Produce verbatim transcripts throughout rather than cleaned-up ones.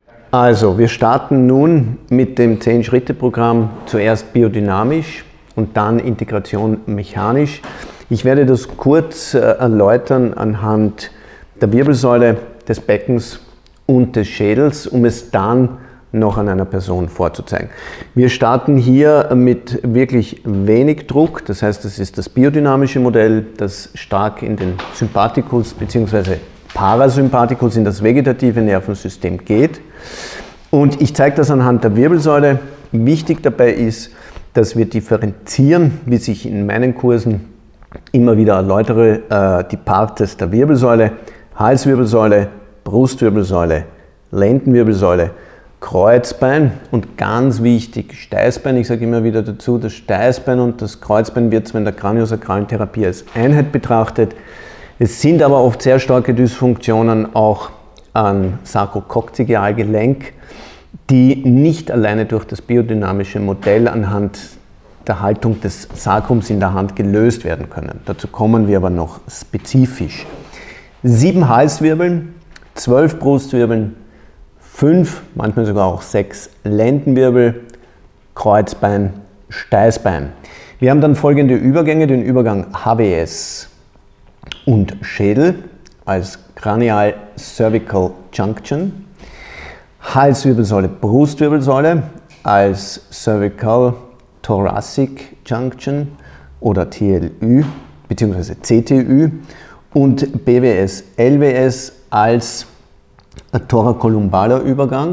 Also, wir starten nun mit dem zehn-Schritte-Programm, zuerst biodynamisch und dann Integration mechanisch. Ich werde das kurz äh, erläutern anhand der Wirbelsäule, des Beckens und des Schädels, um es dann noch an einer Person vorzuzeigen. Wir starten hier mit wirklich wenig Druck, das heißt, das ist das biodynamische Modell, das stark in den Sympathikus bzw. Parasympathikus, in das vegetative Nervensystem geht. Und ich zeige das anhand der Wirbelsäule. Wichtig dabei ist, dass wir differenzieren, wie ich in meinen Kursen immer wieder erläutere, äh, die Parts der Wirbelsäule, Halswirbelsäule, Brustwirbelsäule, Lendenwirbelsäule, Kreuzbein und ganz wichtig, Steißbein. Ich sage immer wieder dazu, das Steißbein und das Kreuzbein wird zwar in der kraniosakralen Therapie als Einheit betrachtet. Es sind aber oft sehr starke Dysfunktionen auch an Sakrokokcygealgelenk, die nicht alleine durch das biodynamische Modell anhand der Haltung des Sakrums in der Hand gelöst werden können. Dazu kommen wir aber noch spezifisch. Sieben Halswirbeln, zwölf Brustwirbeln, fünf, manchmal sogar auch sechs Lendenwirbel, Kreuzbein, Steißbein. Wir haben dann folgende Übergänge, den Übergang H W S und Schädel als Cranial Cervical Junction, Halswirbelsäule, Brustwirbelsäule als Cervical Thoracic Junction oder T L Ü bzw. C T Ü und B W S, L W S als thoracolumbaler Übergang,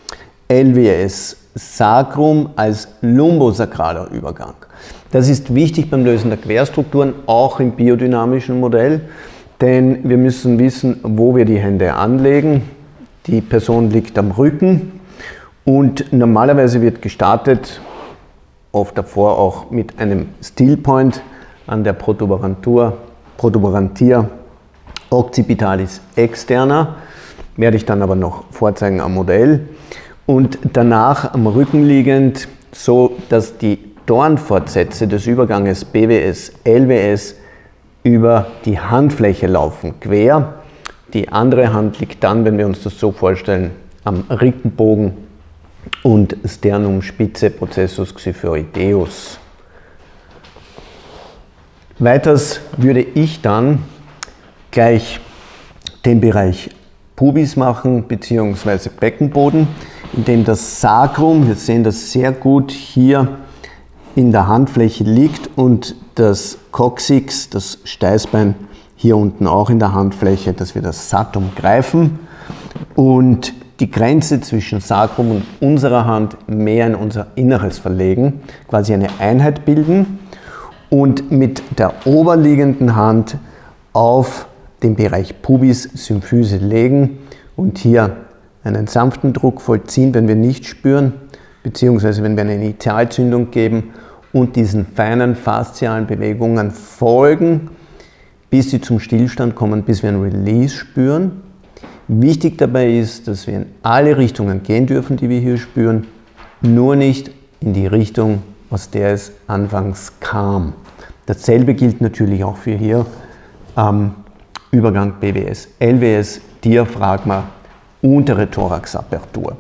L W S Sacrum als lumbosakraler Übergang. Das ist wichtig beim Lösen der Querstrukturen, auch im biodynamischen Modell, denn wir müssen wissen, wo wir die Hände anlegen. Die Person liegt am Rücken und normalerweise wird gestartet, oft davor auch mit einem Still Point an der Protuberantur, Protuberantia occipitalis externa, werde ich dann aber noch vorzeigen am Modell, und danach am Rücken liegend, so dass die Dornfortsätze des Überganges B W S, L W S über die Handfläche laufen, quer. Die andere Hand liegt dann, wenn wir uns das so vorstellen, am Rippenbogen und Sternumspitze, Processus xiphoideus. Weiters würde ich dann gleich den Bereich Pubis machen, bzw. Beckenboden, in dem das Sacrum, wir sehen das sehr gut, hier in der Handfläche liegt und das Coccyx, das Steißbein, hier unten auch in der Handfläche, dass wir das Satum greifen und die Grenze zwischen Sacrum und unserer Hand mehr in unser Inneres verlegen, quasi eine Einheit bilden und mit der oberliegenden Hand auf den Bereich Pubis Symphyse legen und hier einen sanften Druck vollziehen, wenn wir nicht spüren, beziehungsweise wenn wir eine Initialzündung geben und diesen feinen faszialen Bewegungen folgen, bis sie zum Stillstand kommen, bis wir ein Release spüren. Wichtig dabei ist, dass wir in alle Richtungen gehen dürfen, die wir hier spüren, nur nicht in die Richtung, aus der es anfangs kam. Dasselbe gilt natürlich auch für hier am Übergang B W S, L W S, Diaphragma, untere Thoraxapertur.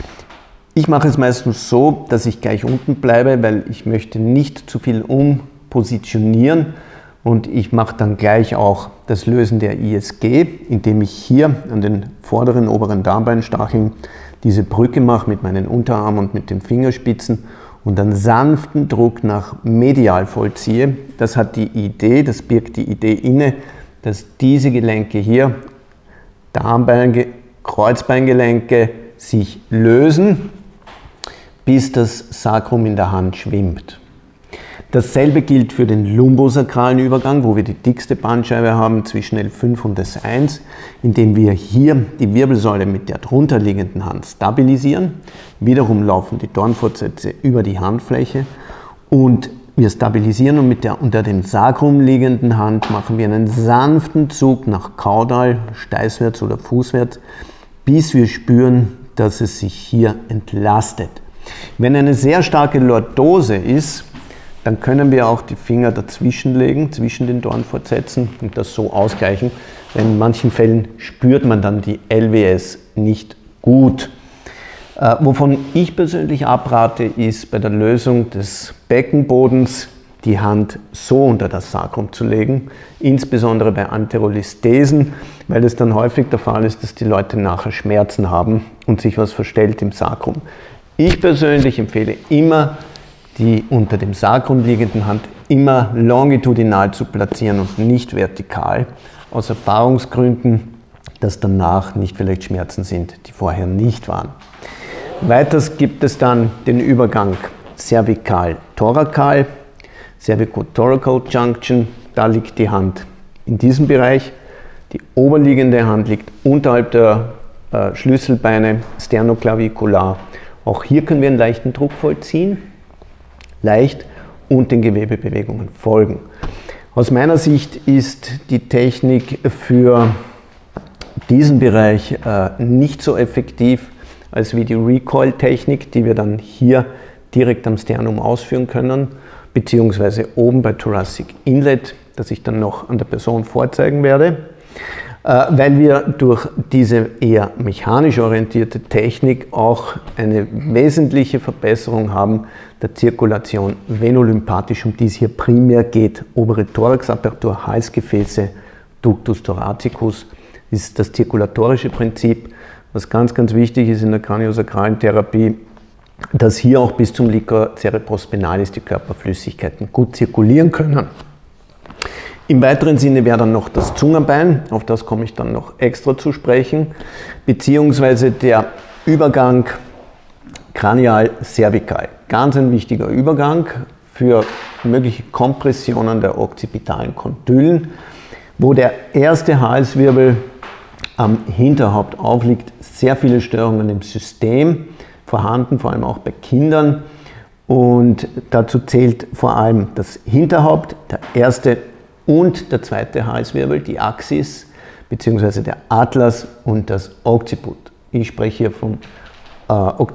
Ich mache es meistens so, dass ich gleich unten bleibe, weil ich möchte nicht zu viel umpositionieren. Und ich mache dann gleich auch das Lösen der I S G, indem ich hier an den vorderen oberen Darmbeinstacheln diese Brücke mache mit meinen Unterarmen und mit den Fingerspitzen und dann sanften Druck nach medial vollziehe. Das hat die Idee, das birgt die Idee inne, dass diese Gelenke hier, Darmbein, Kreuzbeingelenke, sich lösen, bis das Sacrum in der Hand schwimmt. Dasselbe gilt für den lumbosakralen Übergang, wo wir die dickste Bandscheibe haben zwischen L fünf und S eins, indem wir hier die Wirbelsäule mit der drunterliegenden Hand stabilisieren. Wiederum laufen die Dornfortsätze über die Handfläche und wir stabilisieren und mit der unter dem Sacrum liegenden Hand machen wir einen sanften Zug nach Kaudal, steißwärts oder fußwärts, bis wir spüren, dass es sich hier entlastet. Wenn eine sehr starke Lordose ist, dann können wir auch die Finger dazwischen legen, zwischen den Dornfortsätzen und das so ausgleichen. In manchen Fällen spürt man dann die L W S nicht gut. Äh, wovon ich persönlich abrate, ist bei der Lösung des Beckenbodens die Hand so unter das Sacrum zu legen, insbesondere bei Anterolisthesen, weil es dann häufig der Fall ist, dass die Leute nachher Schmerzen haben und sich was verstellt im Sacrum. Ich persönlich empfehle immer, die unter dem Sacrum liegende Hand immer longitudinal zu platzieren und nicht vertikal, aus Erfahrungsgründen, dass danach nicht vielleicht Schmerzen sind, die vorher nicht waren. Weiters gibt es dann den Übergang cervical-thorakal, Cervico-thoracal Junction, da liegt die Hand in diesem Bereich. Die oberliegende Hand liegt unterhalb der äh, Schlüsselbeine, sternoclavicular. Auch hier können wir einen leichten Druck vollziehen, leicht, und den Gewebebewegungen folgen. Aus meiner Sicht ist die Technik für diesen Bereich äh, nicht so effektiv als wie die Recoil-Technik, die wir dann hier direkt am Sternum ausführen können, beziehungsweise oben bei Thoracic Inlet, das ich dann noch an der Person vorzeigen werde, äh, weil wir durch diese eher mechanisch orientierte Technik auch eine wesentliche Verbesserung haben der Zirkulation venolymphatisch, um die es hier primär geht. Obere Thoraxapertur, Halsgefäße, Ductus thoracicus ist das zirkulatorische Prinzip. Was ganz, ganz wichtig ist in der kraniosakralen Therapie, dass hier auch bis zum Liquor cerebrospinalis die Körperflüssigkeiten gut zirkulieren können. Im weiteren Sinne wäre dann noch das Zungenbein, auf das komme ich dann noch extra zu sprechen, beziehungsweise der Übergang kranial-cervical. Ganz ein wichtiger Übergang für mögliche Kompressionen der occipitalen Kondylen, wo der erste Halswirbel am Hinterhaupt aufliegt, sehr viele Störungen im System vorhanden, vor allem auch bei Kindern. Und dazu zählt vor allem das Hinterhaupt, der erste und der zweite Halswirbel, die Axis bzw. der Atlas und das Occiput. Ich spreche hier vom äh,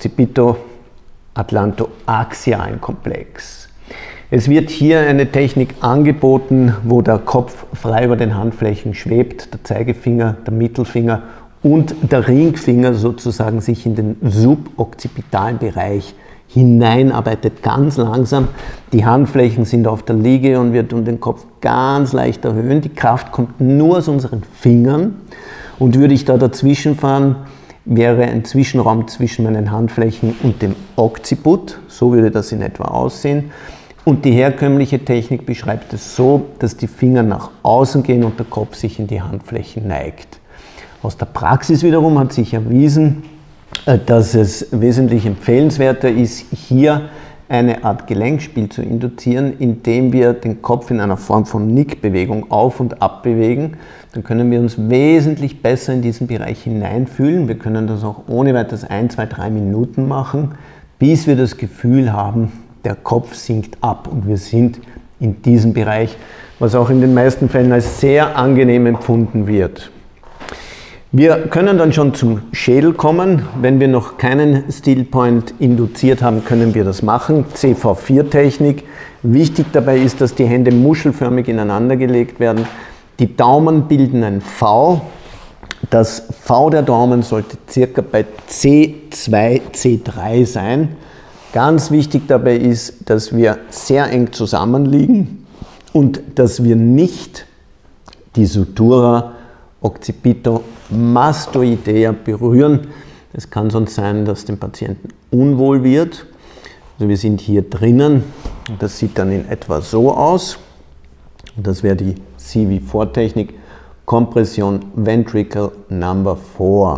Occipito-Atlanto-axialen Komplex. Es wird hier eine Technik angeboten, wo der Kopf frei über den Handflächen schwebt, der Zeigefinger, der Mittelfinger und der Ringfinger sozusagen sich in den suboccipitalen Bereich hineinarbeitet, ganz langsam. Die Handflächen sind auf der Liege und wir tun den Kopf ganz leicht erhöhen. Die Kraft kommt nur aus unseren Fingern, und würde ich da dazwischen fahren, wäre ein Zwischenraum zwischen meinen Handflächen und dem Occiput. So würde das in etwa aussehen. Und die herkömmliche Technik beschreibt es so, dass die Finger nach außen gehen und der Kopf sich in die Handflächen neigt. Aus der Praxis wiederum hat sich erwiesen, dass es wesentlich empfehlenswerter ist, hier eine Art Gelenkspiel zu induzieren, indem wir den Kopf in einer Form von Nickbewegung auf- und abbewegen. Dann können wir uns wesentlich besser in diesen Bereich hineinfühlen. Wir können das auch ohne weiteres ein, zwei, drei Minuten machen, bis wir das Gefühl haben, der Kopf sinkt ab und wir sind in diesem Bereich, was auch in den meisten Fällen als sehr angenehm empfunden wird. Wir können dann schon zum Schädel kommen. Wenn wir noch keinen Still Point induziert haben, können wir das machen. C V vier Technik. Wichtig dabei ist, dass die Hände muschelförmig ineinander gelegt werden. Die Daumen bilden ein V. Das V der Daumen sollte circa bei C zwei, C drei sein. Ganz wichtig dabei ist, dass wir sehr eng zusammenliegen und dass wir nicht die Sutura occipito-mastoidea berühren. Es kann sonst sein, dass dem Patienten unwohl wird. Also wir sind hier drinnen und das sieht dann in etwa so aus. Und das wäre die C V vier Technik, Kompression Ventricle Number vier.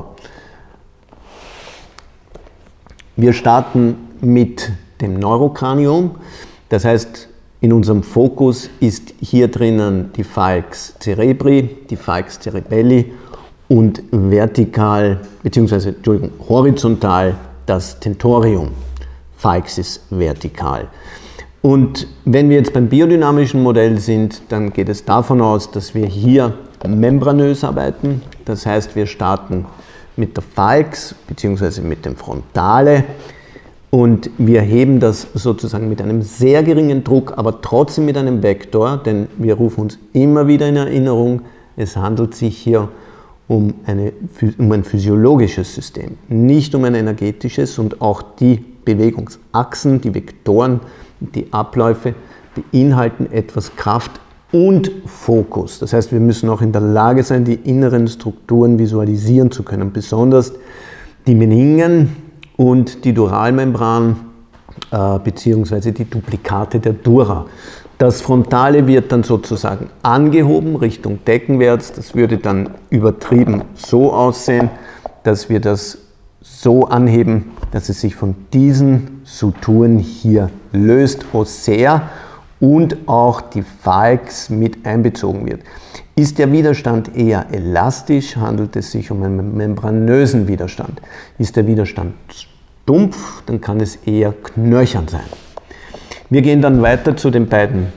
Wir starten mit dem Neurokranium, das heißt, in unserem Fokus ist hier drinnen die Falx cerebri, die Falx cerebelli und vertikal, beziehungsweise Entschuldigung, horizontal das Tentorium, Falxis vertikal. Und wenn wir jetzt beim biodynamischen Modell sind, dann geht es davon aus, dass wir hier membranös arbeiten, das heißt, wir starten mit der Falx beziehungsweise mit dem Frontale. Und wir heben das sozusagen mit einem sehr geringen Druck, aber trotzdem mit einem Vektor, denn wir rufen uns immer wieder in Erinnerung, es handelt sich hier um, eine, um ein physiologisches System, nicht um ein energetisches, und auch die Bewegungsachsen, die Vektoren, die Abläufe beinhalten etwas Kraft und Fokus. Das heißt, wir müssen auch in der Lage sein, die inneren Strukturen visualisieren zu können, besonders die Meningen und die Duralmembran äh, beziehungsweise die Duplikate der Dura. Das Frontale wird dann sozusagen angehoben Richtung Deckenwärts. Das würde dann übertrieben so aussehen, dass wir das so anheben, dass es sich von diesen Suturen hier löst, Ossea, und auch die Falx mit einbezogen wird. Ist der Widerstand eher elastisch, handelt es sich um einen membranösen Widerstand. Ist der Widerstand stumpf, dann kann es eher knöchern sein. Wir gehen dann weiter zu den beiden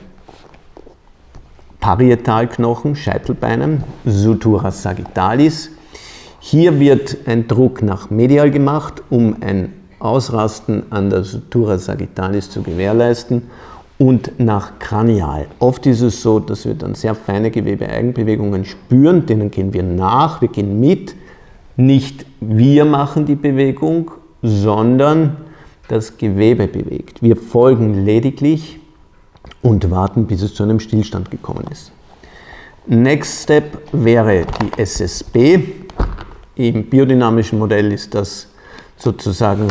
Parietalknochen, Scheitelbeinen, Sutura sagittalis. Hier wird ein Druck nach medial gemacht, um ein Ausrasten an der Sutura sagittalis zu gewährleisten, und nach kranial. Oft ist es so, dass wir dann sehr feine Gewebe-Eigenbewegungen spüren, denen gehen wir nach, wir gehen mit. Nicht wir machen die Bewegung, sondern das Gewebe bewegt. Wir folgen lediglich und warten, bis es zu einem Stillstand gekommen ist. Next Step wäre die S S B. Im biodynamischen Modell ist das sozusagen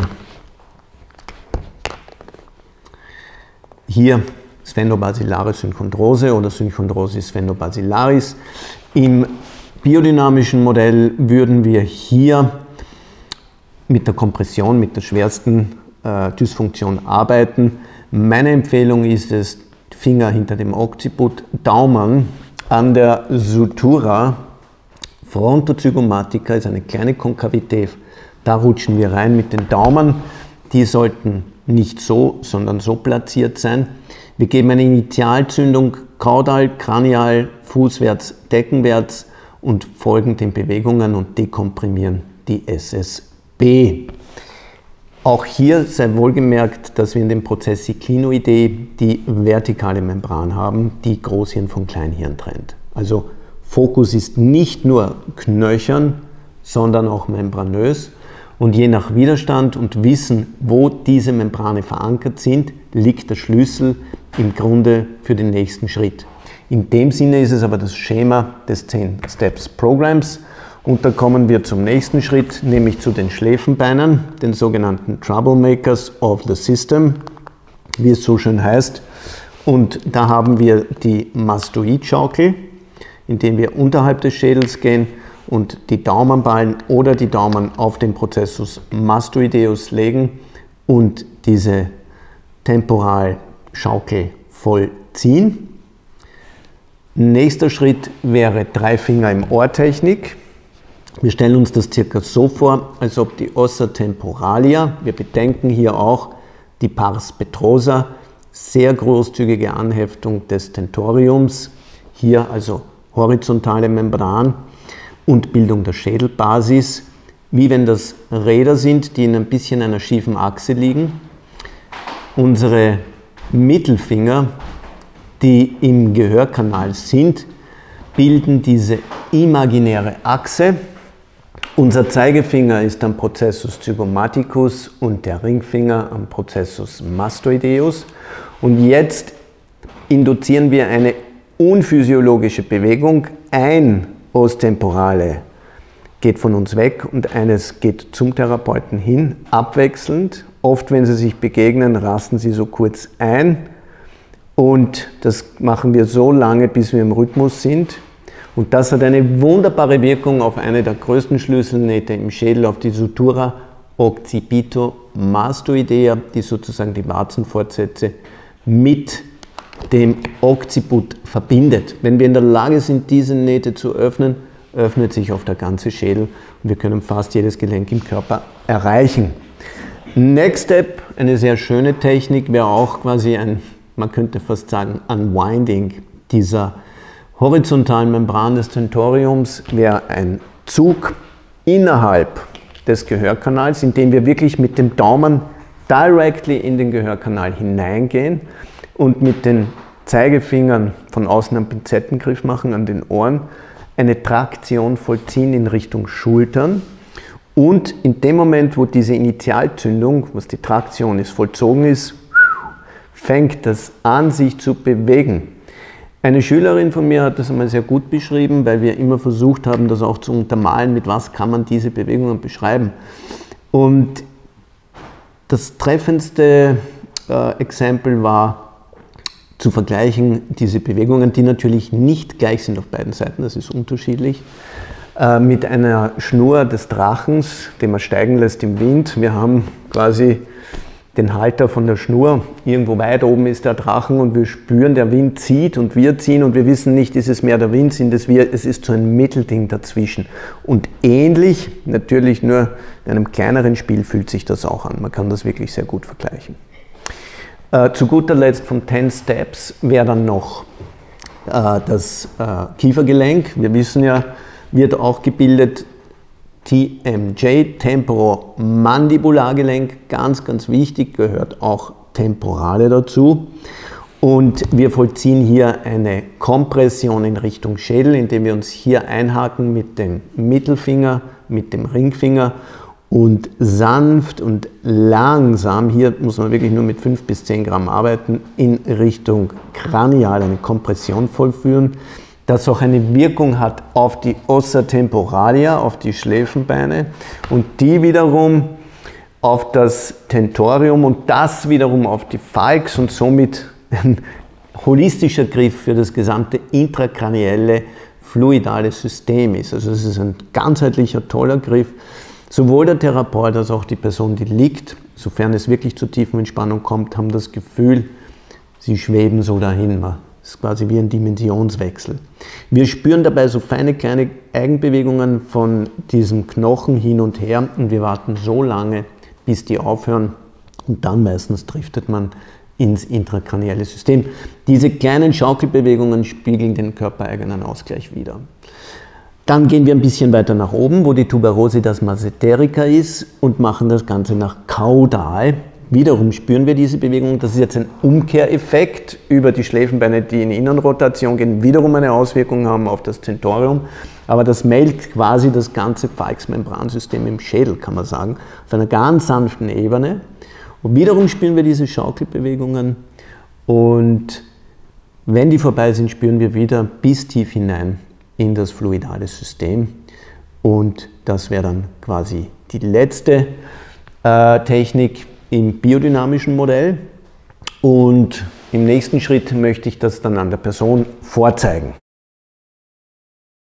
hier Sphenobasilaris Synchondrose oder Synchondrosis sphenobasilaris. Im biodynamischen Modell würden wir hier mit der Kompression, mit der schwersten äh, Dysfunktion arbeiten. Meine Empfehlung ist es, Finger hinter dem Occiput, Daumen an der Sutura. Frontozygomatica ist eine kleine Konkavität. Da rutschen wir rein mit den Daumen. Die sollten nicht so, sondern so platziert sein. Wir geben eine Initialzündung kaudal, kranial, fußwärts, deckenwärts und folgen den Bewegungen und dekomprimieren die S S B. Auch hier sei wohlgemerkt, dass wir in dem Prozess Clinoidee die vertikale Membran haben, die Großhirn von Kleinhirn trennt. Also Fokus ist nicht nur knöchern, sondern auch membranös. Und je nach Widerstand und Wissen, wo diese Membrane verankert sind, liegt der Schlüssel im Grunde für den nächsten Schritt. In dem Sinne ist es aber das Schema des zehn Steps Programms. Und da kommen wir zum nächsten Schritt, nämlich zu den Schläfenbeinen, den sogenannten Troublemakers of the System, wie es so schön heißt. Und da haben wir die Mastoidschaukel, indem wir unterhalb des Schädels gehen und die Daumenballen oder die Daumen auf den Prozessus mastoideus legen und diese Temporalschaukel vollziehen. Nächster Schritt wäre drei Finger im Ohr-Technik. Wir stellen uns das circa so vor, als ob die Ossa temporalia, wir bedenken hier auch die Pars petrosa, sehr großzügige Anheftung des Tentoriums, hier also horizontale Membran und Bildung der Schädelbasis, wie wenn das Räder sind, die in ein bisschen einer schiefen Achse liegen. Unsere Mittelfinger, die im Gehörkanal sind, bilden diese imaginäre Achse. Unser Zeigefinger ist am Prozessus zygomaticus und der Ringfinger am Prozessus mastoideus. Und jetzt induzieren wir eine unphysiologische Bewegung. Ein Ostemporale geht von uns weg und eines geht zum Therapeuten hin, abwechselnd. Oft, wenn sie sich begegnen, rasten sie so kurz ein. Und das machen wir so lange, bis wir im Rhythmus sind. Und das hat eine wunderbare Wirkung auf eine der größten Schlüsselnähte im Schädel, auf die Sutura occipito-mastoidea, die sozusagen die Warzenfortsätze mit dem Occiput verbindet. Wenn wir in der Lage sind, diese Nähte zu öffnen, öffnet sich oft der ganze Schädel und wir können fast jedes Gelenk im Körper erreichen. Next Step, eine sehr schöne Technik, wäre auch quasi ein, man könnte fast sagen, Unwinding dieser horizontalen Membran des Tentoriums, wäre ein Zug innerhalb des Gehörkanals, in dem wir wirklich mit dem Daumen directly in den Gehörkanal hineingehen und mit den Zeigefingern von außen einen Pinzettengriff machen an den Ohren, eine Traktion vollziehen in Richtung Schultern. Und in dem Moment, wo diese Initialzündung, was die Traktion ist, vollzogen ist, fängt das an, sich zu bewegen. Eine Schülerin von mir hat das einmal sehr gut beschrieben, weil wir immer versucht haben, das auch zu untermalen, mit was kann man diese Bewegungen beschreiben. Und das treffendste äh, Exempel war, zu vergleichen, diese Bewegungen, die natürlich nicht gleich sind auf beiden Seiten, das ist unterschiedlich, äh, mit einer Schnur des Drachens, den man steigen lässt im Wind. Wir haben quasi den Halter von der Schnur, irgendwo weit oben ist der Drachen und wir spüren, der Wind zieht und wir ziehen und wir wissen nicht, ist es mehr der Wind, sind es wir, es ist so ein Mittelding dazwischen. Und ähnlich, natürlich nur in einem kleineren Spiel, fühlt sich das auch an. Man kann das wirklich sehr gut vergleichen. Äh, zu guter Letzt von ten Steps wäre dann noch äh, das äh, Kiefergelenk. Wir wissen ja, wird auch gebildet, T M J, Temporomandibulargelenk, ganz, ganz wichtig, gehört auch Temporale dazu. Und wir vollziehen hier eine Kompression in Richtung Schädel, indem wir uns hier einhaken mit dem Mittelfinger, mit dem Ringfinger und sanft und langsam, hier muss man wirklich nur mit fünf bis zehn Gramm arbeiten, in Richtung Kranial eine Kompression vollführen, das auch eine Wirkung hat auf die Ossa temporalia, auf die Schläfenbeine und die wiederum auf das Tentorium und das wiederum auf die Falx und somit ein holistischer Griff für das gesamte intrakranielle fluidale System ist. Also es ist ein ganzheitlicher, toller Griff. Sowohl der Therapeut als auch die Person, die liegt, sofern es wirklich zur tiefen Entspannung kommt, haben das Gefühl, sie schweben so dahin. Das ist quasi wie ein Dimensionswechsel. Wir spüren dabei so feine kleine Eigenbewegungen von diesem Knochen hin und her und wir warten so lange, bis die aufhören und dann meistens driftet man ins intrakranielle System. Diese kleinen Schaukelbewegungen spiegeln den körpereigenen Ausgleich wider. Dann gehen wir ein bisschen weiter nach oben, wo die Tuberositas masseterica ist und machen das Ganze nach kaudal. Wiederum spüren wir diese Bewegung. Das ist jetzt ein Umkehreffekt über die Schläfenbeine, die in Innenrotation gehen, wiederum eine Auswirkung haben auf das Tentorium. Aber das meldet quasi das ganze Falx-Membransystem im Schädel, kann man sagen, auf einer ganz sanften Ebene. Und wiederum spüren wir diese Schaukelbewegungen und wenn die vorbei sind, spüren wir wieder bis tief hinein in das fluidale System und das wäre dann quasi die letzte äh, Technik im biodynamischen Modell und im nächsten Schritt möchte ich das dann an der Person vorzeigen.